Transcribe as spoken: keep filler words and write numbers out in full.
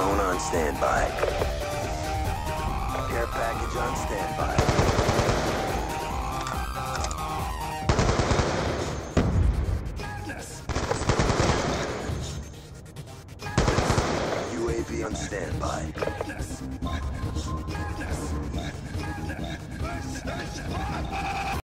drone on standby. Care package on standby. U A V on standby.